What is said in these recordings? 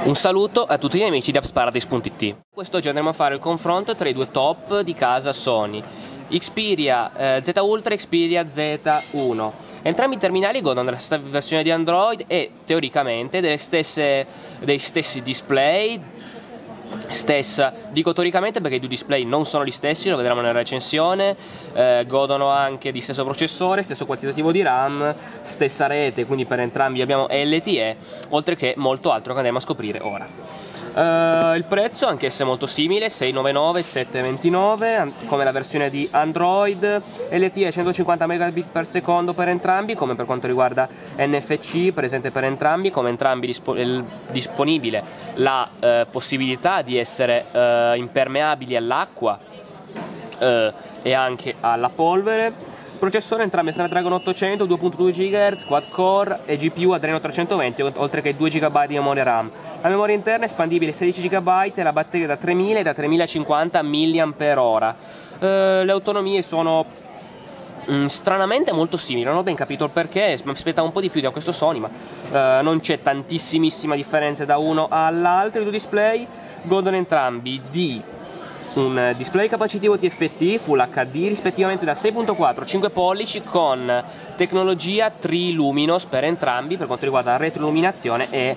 Un saluto a tutti gli amici di appsparadise.it. Quest'oggi andremo a fare il confronto tra i due top di casa Sony, Xperia Z Ultra e Xperia Z1. Entrambi i terminali godono della stessa versione di Android e teoricamente dei stessi display. Dico teoricamente perché i due display non sono gli stessi, lo vedremo nella recensione. Godono anche di stesso processore, stesso quantitativo di RAM, stessa rete, quindi per entrambi abbiamo LTE, oltre che molto altro che andremo a scoprire ora. Il prezzo anch'esso è molto simile, 699, 729, come la versione di Android. LTE 150 megabit per secondo per entrambi, come per quanto riguarda NFC presente per entrambi, come entrambi disponibile la possibilità di essere impermeabili all'acqua e anche alla polvere. Processore entrambi Snapdragon 800, 2.2 GHz, quad core e GPU Adreno 320, oltre che 2 GB di memoria RAM. La memoria interna è espandibile 16 GB e la batteria da 3000 e da 3050 mAh. Le autonomie sono stranamente molto simili, non ho ben capito il perché, mi aspettavo un po' di più da questo Sony, ma non c'è tantissimissima differenza da uno all'altro. I due display godono entrambi di un display capacitivo TFT Full HD rispettivamente da 6.4 e 5 pollici con tecnologia Triluminos per entrambi per quanto riguarda la retroilluminazione e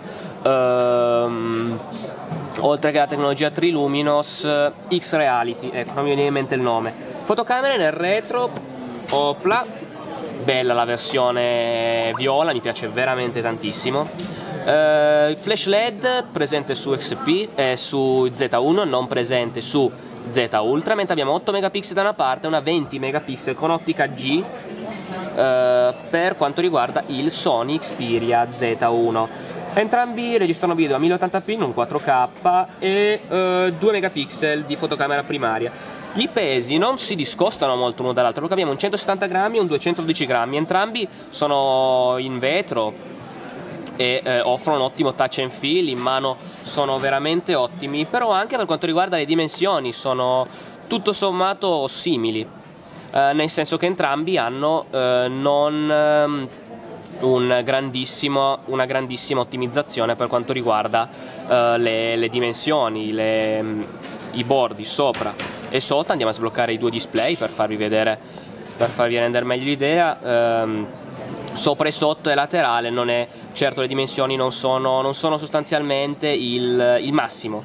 oltre che la tecnologia Triluminos X-Reality, ecco, non mi viene in mente il nome. Fotocamere nel retro, opla, bella la versione viola, mi piace veramente tantissimo. Flash LED presente su XP su Z1, non presente su Z Ultra, mentre abbiamo 8 megapixel da una parte e una 20 megapixel con ottica G per quanto riguarda il Sony Xperia Z1. Entrambi registrano video a 1080p non 4K e 2 megapixel di fotocamera primaria. I pesi non si discostano molto uno dall'altro perché abbiamo un 170 grammi e un 212 grammi, entrambi sono in vetro e offrono un ottimo touch and feel, in mano sono veramente ottimi, però anche per quanto riguarda le dimensioni sono tutto sommato simili, nel senso che entrambi hanno non una grandissima ottimizzazione per quanto riguarda le dimensioni, i bordi sopra e sotto. Andiamo a sbloccare i due display per farvi rendere meglio l'idea. Sopra e sotto e laterale non è certo, le dimensioni non sono sostanzialmente il massimo.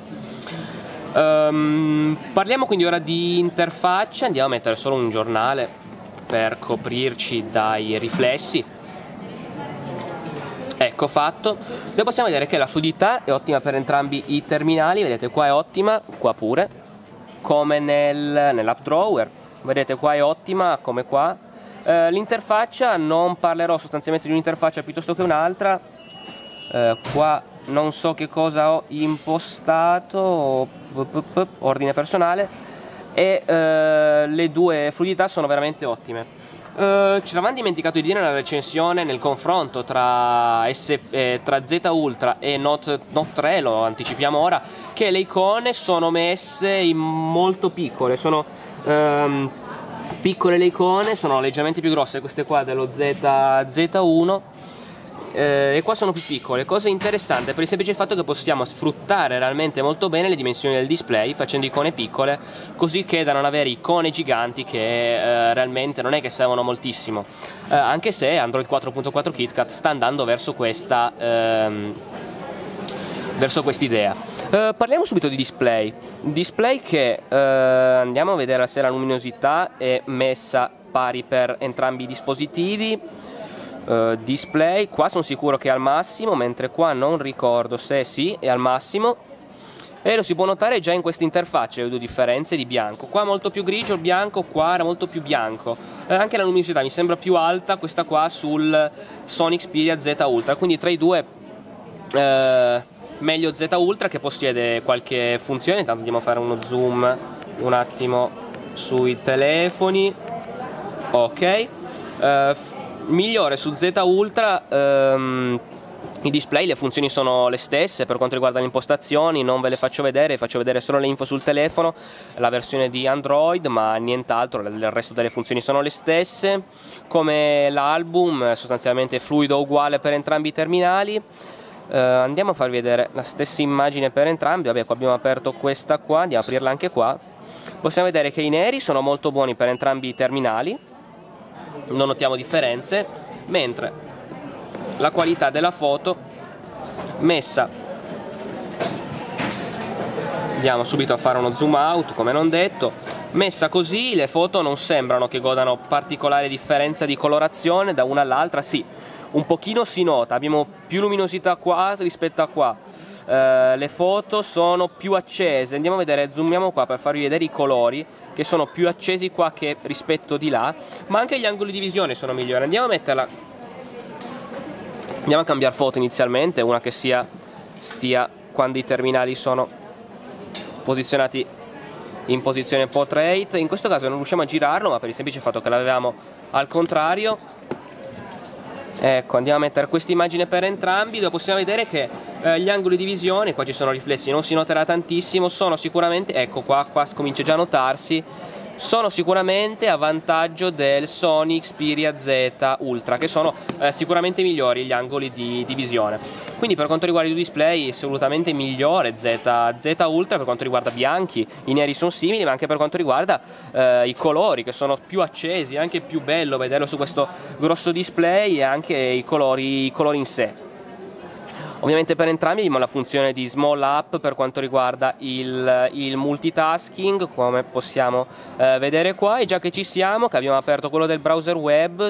Parliamo quindi ora di interfaccia. Andiamo a mettere solo un giornale per coprirci dai riflessi. Ecco fatto. Dove possiamo vedere che la fluidità è ottima per entrambi i terminali, vedete qua è ottima, qua pure, come nell'app drawer, vedete qua è ottima come qua. L'interfaccia non parlerò sostanzialmente di un'interfaccia piuttosto che un'altra. Qua non so che cosa ho impostato, ordine personale, e le due fluidità sono veramente ottime. Ci eravamo dimenticato di dire nella recensione, nel confronto tra Z Ultra e Note 3, lo anticipiamo ora, che le icone sono messe in molto piccole, sono piccole le icone, sono leggermente più grosse queste qua dello Z1 e qua sono più piccole, cosa interessante per il semplice fatto che possiamo sfruttare realmente molto bene le dimensioni del display facendo icone piccole, così che da non avere icone giganti che realmente non è che servono moltissimo, anche se Android 4.4 KitKat sta andando verso quest'idea. Parliamo subito di display che andiamo a vedere se la luminosità è messa pari per entrambi i dispositivi. Display, qua sono sicuro che è al massimo, mentre qua non ricordo se sì, è al massimo, e lo si può notare già in questa interfaccia le due differenze di bianco, qua molto più grigio il bianco, qua era molto più bianco. Anche la luminosità mi sembra più alta questa qua sul Sony Xperia Z Ultra, quindi tra i due meglio Z Ultra, che possiede qualche funzione. Intanto andiamo a fare uno zoom un attimo sui telefoni. Ok, migliore su Z Ultra. I display, le funzioni sono le stesse per quanto riguarda le impostazioni, non ve le faccio vedere solo le info sul telefono, la versione di Android, ma nient'altro, il resto delle funzioni sono le stesse, come l'album sostanzialmente fluido uguale per entrambi i terminali. Andiamo a farvi vedere la stessa immagine per entrambi. Vabbè, qua abbiamo aperto questa qua, andiamo a aprirla anche qua. Possiamo vedere che i neri sono molto buoni per entrambi i terminali, non notiamo differenze, mentre la qualità della foto messa, andiamo subito a fare uno zoom out come non detto, messa così le foto non sembrano che godano particolare differenza di colorazione da una all'altra. Sì, un pochino si nota, abbiamo più luminosità qua rispetto a qua, le foto sono più accese. Andiamo a vedere, zoomiamo qua per farvi vedere i colori che sono più accesi qua che rispetto di là, ma anche gli angoli di visione sono migliori. Andiamo a metterla, andiamo a cambiare foto inizialmente, una che stia quando i terminali sono posizionati in posizione portrait. In questo caso non riusciamo a girarlo, ma per il semplice fatto che l'avevamo al contrario. Ecco, andiamo a mettere questa immagine per entrambi, dove possiamo vedere che gli angoli di visione, qua ci sono riflessi, non si noterà tantissimo, sono sicuramente, ecco qua comincia già a notarsi, sono sicuramente a vantaggio del Sony Xperia Z Ultra, che sono sicuramente migliori gli angoli di visione. Quindi per quanto riguarda i due display assolutamente migliore Z Ultra per quanto riguarda bianchi, i neri sono simili, ma anche per quanto riguarda i colori, che sono più accesi, è anche più bello vederlo su questo grosso display, e anche i colori in sé. Ovviamente per entrambi abbiamo la funzione di small up per quanto riguarda il multitasking, come possiamo vedere qua. E già che ci siamo, che abbiamo aperto quello del browser web,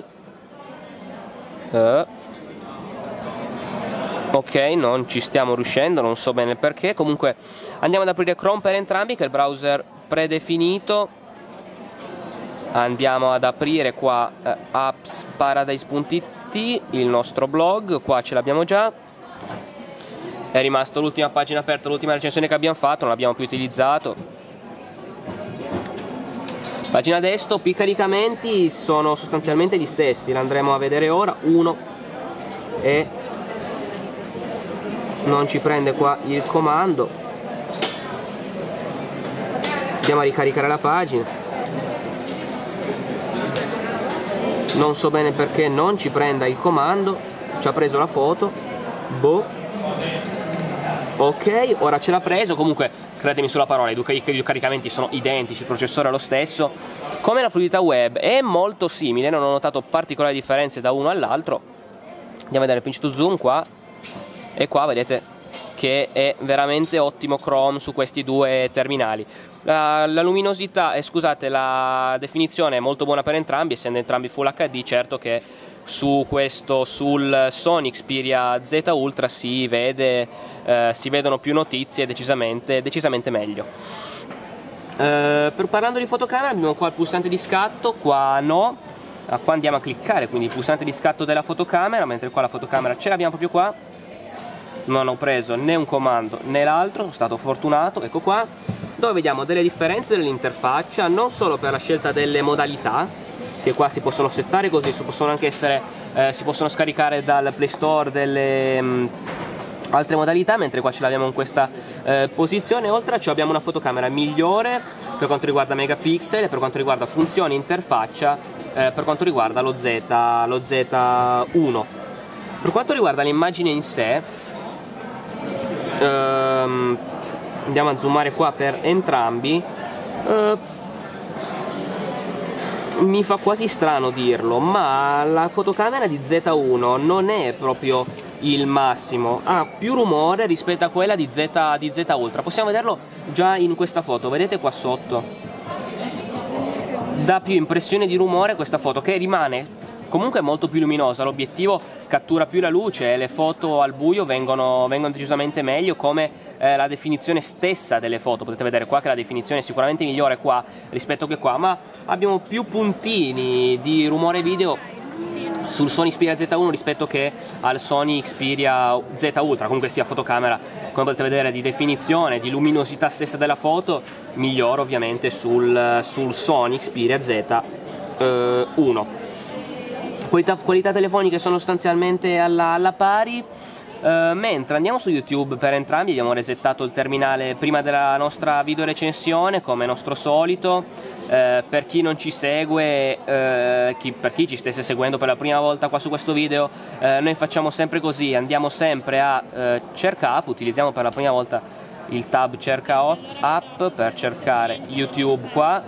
ok, non ci stiamo riuscendo, non so bene perché. Comunque andiamo ad aprire Chrome per entrambi, che è il browser predefinito. Andiamo ad aprire qua appsparadise.it, il nostro blog, qua ce l'abbiamo già. È rimasto l'ultima pagina aperta, l'ultima recensione che abbiamo fatto, non l'abbiamo più utilizzato. Pagina desktop, i caricamenti sono sostanzialmente gli stessi, li andremo a vedere ora. Uno, e non ci prende qua il comando. Andiamo a ricaricare la pagina. Non so bene perché non ci prenda il comando, ci ha preso la foto, boh. Ok, ora ce l'ha preso. Comunque credetemi sulla parola, i due caricamenti sono identici, il processore è lo stesso. Come la fluidità web è molto simile, non ho notato particolari differenze da uno all'altro. Andiamo a vedere il pinch to zoom qua, e qua vedete che è veramente ottimo Chrome su questi due terminali. La luminosità, scusate, la definizione è molto buona per entrambi, essendo entrambi Full HD. Certo che sul Sony Xperia Z Ultra si vedono più notizie, decisamente meglio. Parlando di fotocamera, abbiamo qua il pulsante di scatto, qua no, qua andiamo a cliccare, quindi il pulsante di scatto della fotocamera, mentre qua la fotocamera ce l'abbiamo proprio qua. Non ho preso né un comando né l'altro, sono stato fortunato. Ecco qua, dove vediamo delle differenze dell'interfaccia, non solo per la scelta delle modalità, che qua si possono settare così, si possono anche si possono scaricare dal Play Store delle altre modalità, mentre qua ce l'abbiamo in questa posizione. Oltre a ciò abbiamo una fotocamera migliore per quanto riguarda megapixel e per quanto riguarda funzioni interfaccia, per quanto riguarda lo Z1. Per quanto riguarda l'immagine in sé, andiamo a zoomare qua per entrambi. Mi fa quasi strano dirlo, ma la fotocamera di Z1 non è proprio il massimo, ha più rumore rispetto a quella di Z Ultra. Possiamo vederlo già in questa foto, vedete qua sotto, dà più impressione di rumore questa foto, che rimane comunque molto più luminosa. L'obiettivo cattura più la luce e le foto al buio vengono decisamente meglio, come la definizione stessa delle foto. Potete vedere qua che la definizione è sicuramente migliore qua rispetto che qua, ma abbiamo più puntini di rumore video sul Sony Xperia Z1 rispetto che al Sony Xperia Z Ultra. Comunque sia, fotocamera, come potete vedere, di definizione, di luminosità stessa della foto, migliore ovviamente sul Sony Xperia Z1. Qualità telefoniche sono sostanzialmente alla pari. Mentre andiamo su YouTube, per entrambi abbiamo resettato il terminale prima della nostra video recensione, come nostro solito. Per chi non ci segue, per chi ci stesse seguendo per la prima volta qua su questo video, noi facciamo sempre così, andiamo sempre a cerca app, utilizziamo per la prima volta il tab cerca app per cercare YouTube qua.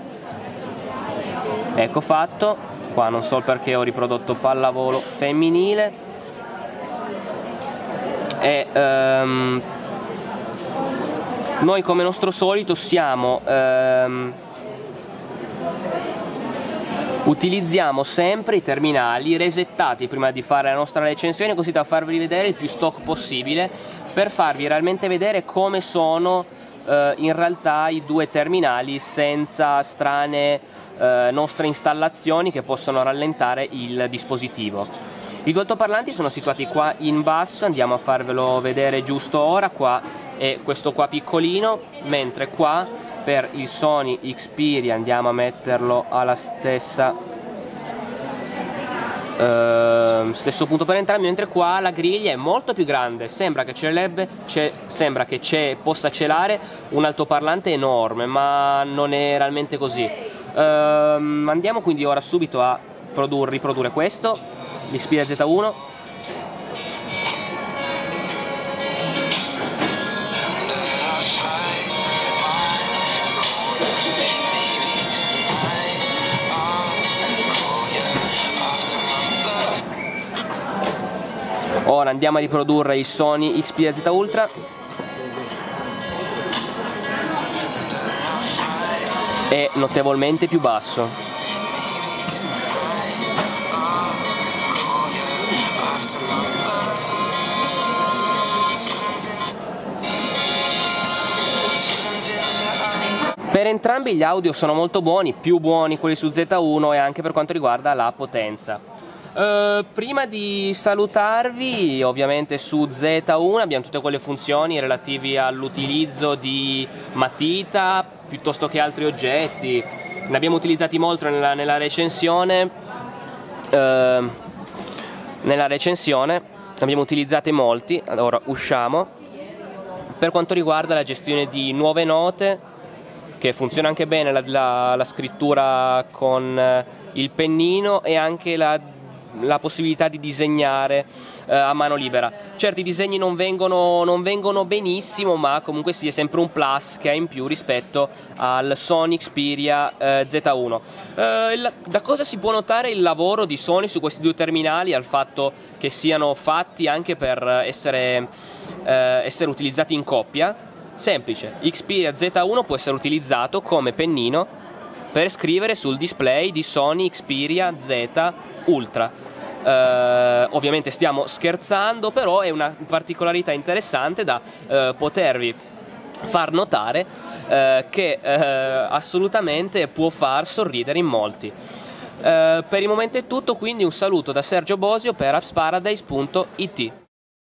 Ecco fatto, qua non so perché ho riprodotto pallavolo femminile. E noi come nostro solito utilizziamo sempre i terminali resettati prima di fare la nostra recensione, così da farvi vedere il più stock possibile, per farvi realmente vedere come sono in realtà i due terminali, senza strane nostre installazioni che possono rallentare il dispositivo. I due altoparlanti sono situati qua in basso, andiamo a farvelo vedere giusto ora. Qua è questo qua piccolino, mentre qua per il Sony Xperia andiamo a metterlo alla stesso punto per entrambi, mentre qua la griglia è molto più grande, sembra che possa celare un altoparlante enorme, ma non è realmente così. Andiamo quindi ora subito a riprodurre questo, l'Xperia Z1. Ora andiamo a riprodurre il Sony Xperia Z Ultra. È notevolmente più basso. Per entrambi gli audio sono molto buoni, più buoni quelli su Z1, e anche per quanto riguarda la potenza. Prima di salutarvi, ovviamente su Z1 abbiamo tutte quelle funzioni relative all'utilizzo di matita piuttosto che altri oggetti. Ne abbiamo utilizzati molto nella recensione. Nella recensione abbiamo utilizzati molti. Allora usciamo. Per quanto riguarda la gestione di nuove note, che funziona anche bene la scrittura con il pennino, e anche la possibilità di disegnare a mano libera. Certi disegni non vengono benissimo, ma comunque sì, è sempre un plus che ha in più rispetto al Sony Xperia Z1. Da cosa si può notare il lavoro di Sony su questi due terminali? Al fatto che siano fatti anche per essere utilizzati in coppia. Semplice, Xperia Z1 può essere utilizzato come pennino per scrivere sul display di Sony Xperia Z Ultra. Ovviamente stiamo scherzando, però è una particolarità interessante da potervi far notare, che assolutamente può far sorridere in molti. Per il momento è tutto, quindi un saluto da Sergio Bosio per appsparadise.it.